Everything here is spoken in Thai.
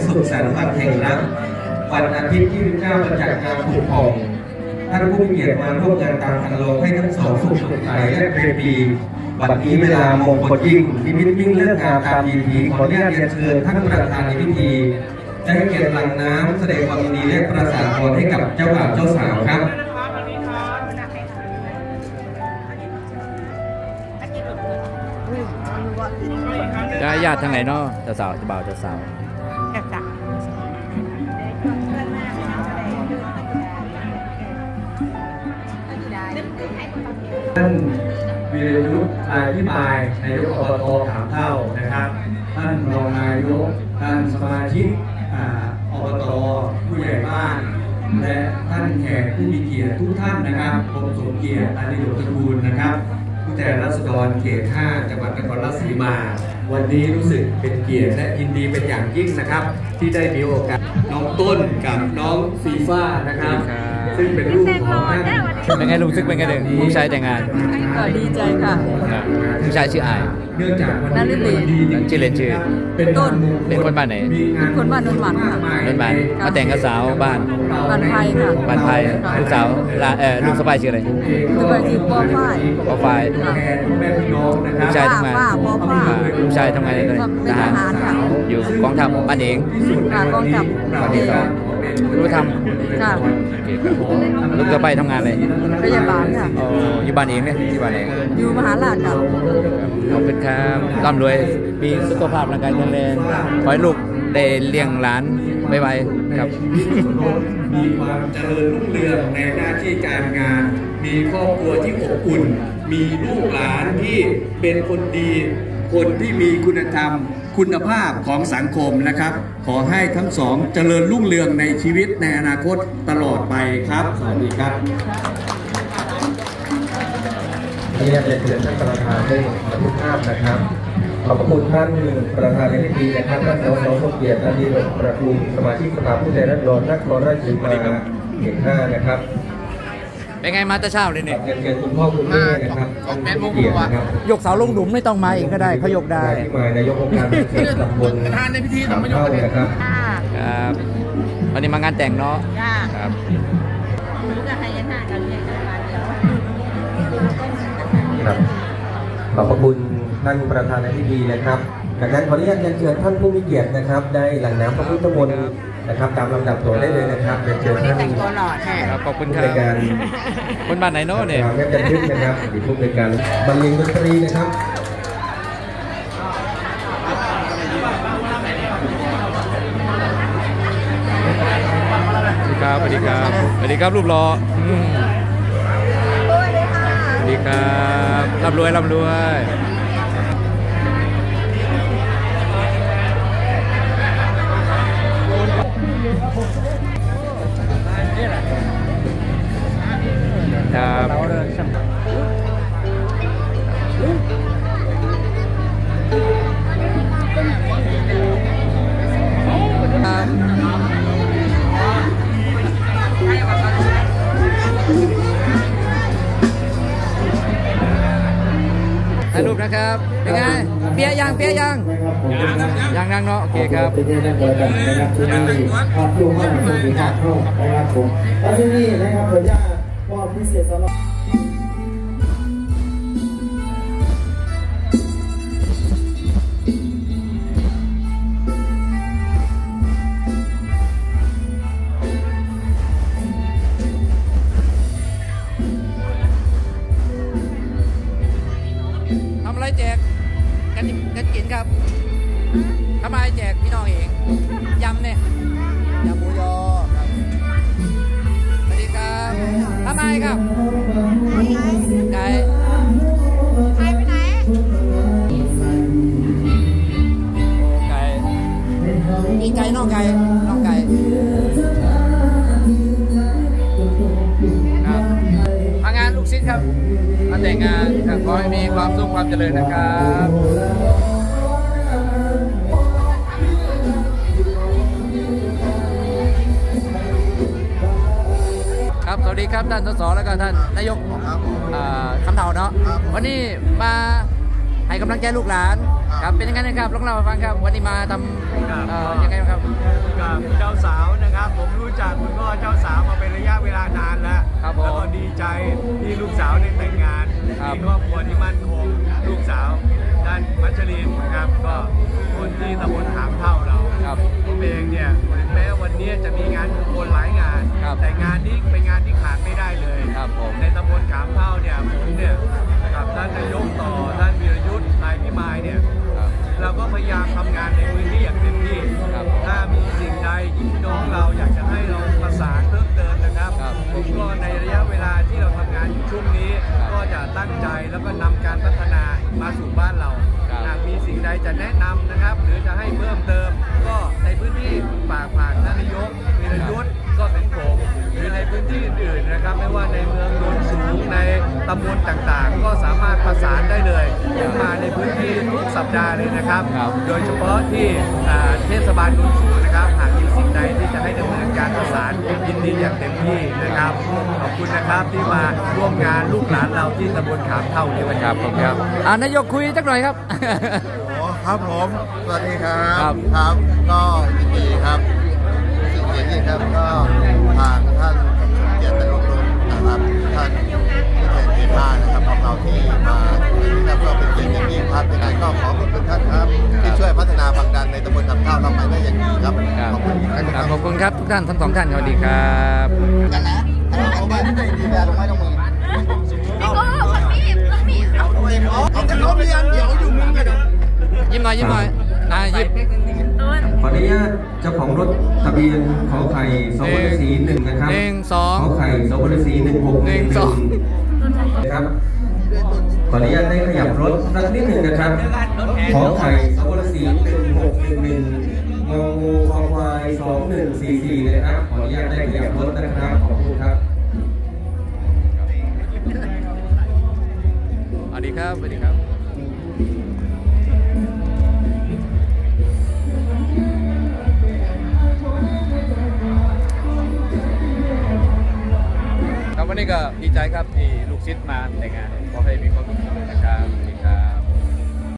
สุขสันต์วันแห่งรักวันอาทิตย์ที่29ประจักษ์งามผุดผ่องท่านผู้มีเกียรติมาร่วมงานตามคันลองให้ทั้งสองสุขสดใสและเพลินปีวันนี้เวลามงคลยิ่งนิมิตยิ่งเลิกงามตามดีขออนุญาตเรียนเชิญท่านประธานในพิธีได้ให้เกียรติหลังน้ำแสดงความยินดีและประสานพรให้กับเจ้าบ่าวเจ้าสาวครับญาติทางไหนเนาะเจ้าสาวเจ้าบ่าวเจ้าสาวท่านวีรยุทธ์อธิบายนายกอบตขามเท่านะครับท่านรองนายกท่านสมาชิกอบตผู้ใหญ่บ้านและท่านแขกผู้มีเกียรติทุกท่านนะครับผมสมเกียรติอานิโยตระกูลนะครับผู้แทนราษฎรเขต 5 จังหวัดนครราชสีมาวันนี้รู้สึกเป็นเกียรติและยินดีเป็นอย่างยิ่งนะครับที่ได้มีโอกาสน้องต้นกับน้องฟีฟ่านะครับซึ่งเป็นลูกของท่านเป็นไงรู้สึกเป็นไงเด็กลูกชายแต่งงานก็ดีใจค่ะลูกชายชื่ออายเนื่องจากวันนี้ชื่อเล่นชื่อต้นเป็นคนบ้านไหนเป็นคนบ้านนนท์หมันค่ะนนท์หมันมาแต่งกับสาวบ้านไผ่ค่ะบ้านไผ่ลูกสาวลูกสะใภ้ชื่ออะไรสะใภ้ชื่อปอฝ้ายลูกชายทำงานลูกชายทำงานอะไรทหารอยู่กองทัพบ้านเองกองทัพบ้านที่สองรู้ทำค่ะลูกสะใภ้ทำงานอะไรพยาบาลค่ะอยู่บ้านเองเนี่ยอยู่บ้านเองอยู่มหาราชค่ะขอบคุณครับร่ำรวยมีสุขภาพร่างกายแข็งแรงขอให้ลูกได้เลี้ยงหลานไวๆครับมีความเจริญรุ่งเรืองในหน้าที่การงานมีครอบครัวที่อบอุ่นมีลูกหลานที่เป็นคนดีคนที่มีคุณธรรมคุณภาพของสังคมนะครับขอให้ทั้งสองเจริญรุ่งเรืองในชีวิตในอนาคตตลอดไปครับสวัสดีครับนี่จะเชิญท่านประธานได้บันทึกภาพนะครับขอบคุณท่านประธานในพิธีนะครับท่านสสสมเกียรติอานิโยตระกูลสมาชิกสภาผู้แทนราษฎรนครราชสีมาเขต 5นะครับเป็นไงมาแต่เช้าเลยเนี่ยเชิญคุณพ่อคุณแม่นะครับเกียรตินะครับยกเสาลงหลุมไม่ต้องมาอีกก็ได้เขายกได้ที่มานายกองค์การตำบลประธานในพิธีต้องมายกนะครับครับวันนี้มางานแต่งเนาะครับขอบคุณท่านประธานในพิธีนะครับดังนั้นขออนุญาตเชิญท่านผู้มีเกียรตินะครับได้หลั่งน้ำพระพุทธมนต์นะครับตามลำดับตัวได้เลยนะครับเชิญท่านขอบคุณครับคนบ้านไหนโน้เนี่ยเราจะทึกนะครับดีทุกในการบรรเลงดนตรีนะครับสวัสดีครับสวัสดีครับรูปหล่อสวัสดีครับร่ำรวยร่ำรวยถ่ายรูปนะครับเป็นไงเปียยังยังนั่งเนาะโอเคครับที่นี่นะครับที่นี่ขอบคุณมากที่มีการเข้านะครับผมแล้วที่นี่นะครับขออนุญาตมอบพิเศษสำหรับแจกกันกินครับทำไมแจกพี่น้องเองยำเนี่ยยำหมูยอครับสวัสดีครับทำไมครับไก่ไปไหนไก่อีไก่น้องไก่ครับมางานลูกศิษย์ครับมาแต่งงานขอให้มีความสุขความเจริญนะครับครับสวัสดีครับท่านสสแล้วก็ท่านนายกคำเถ่าเนาะวันนี้มาให้กำลังใจลูกหลานครับเป็นยังไงนะครับลองเล่าให้ฟังครับวันนี้มาทำยังไงครับกับเจ้าสาวนะครับผมรู้จักคุณพ่อเจ้าสาวมาเป็นระยะเวลานานแล้วแล้วก็ดีใจที่ลูกสาวได้แต่งงานมีครอบครัวที่มั่นคงลูกสาวด้านมัชรินนะครับก็คนที่ตำบลขามเท่าเราผมเองเนี่ยแม้วันนี้จะมีงานมงคลหลายงานแต่งานนี้เป็นงานที่ขาดไม่ได้เลยในตำบลขามเท่าเนี่ยผมเนี่ยกับท่านนายกต่อท่านวีรยุทธ์นายพิมายเนี่ยเราก็พยายามทำงานในพื้นที่อย่างเต็มที่ถ้ามีสิ่งใดที่พี่น้องเราอยากจะให้เราประสานเพิ่มเติมนะครับผมก็ในระยะเวลาที่เราทำงานอยู่ช่วงนี้ก็จะตั้งใจแล้วก็นำการพัฒนามาสู่บ้านเราหากมีสิ่งใดจะแนะนำนะครับหรือจะให้เพิ่มเติมก็ในพื้นที่ฝากผ่านท่านนายกวีรยุทธ์ก็เป็นผมหรือในพื้นที่อื่นๆนะครับไม่ว่าในเมืองโนนสูงในตำบลต่างๆก็สามารถประสานได้เลยมาในพื้นที่ทุกสัปดาห์เลยนะครับโดยเฉพาะที่เทศบาลโนนสูงนะครับหากมีสิ่งใดที่จะให้ดำเนินการประสานยินดีอย่างเต็มที่นะครับขอบคุณนะครับที่มาร่วมงานลูกหลานเราที่ตำบลขามเท่านี้วันนี้ครับนายกคุยสักหน่อยครับครับผมสวัสดีครับครับก็ยินดีครับสิ่งเกียรติครับก็ทางท่านเกียรติรุ่งเรืองนะครับท่านผู้แทนเขต5นะครับของเราที่มาที่นี่ก็เป็นเกียรติยิ่งครับยังไงก็ขอบคุณท่านครับที่ช่วยพัฒนาผลักดันในตำบลขามเท่าเราไปได้อย่างดีครับขอบคุณครับขอบคุณครับทุกท่านทั้งสองท่านสวัสดีครับกันนะเอาไปที่ไหนดีแบบลงไม้ลงมือเอาแต่เขาเรียนเดี๋ยวอยู่มึงกันยิ้มหน่อยยิ้มขออนุญาตเจ้าของรถทะเบียนขอไข่สบศรี1นะครับขอไข่สบศรี1611นะครับขออนุญาตได้ขยับรถสักนิดหนึ่งนะครับขอไข่สบศรี1611งองูคอควาย2144นะครับขออนุญาตได้ขยับรถนะครับขอบคุณครับสวัสดีครับสวัสดีครับวันนี้ก็ดีใจครับที่ลูกศิษย์มาแต่งงานขอให้มีความสุขนะครับ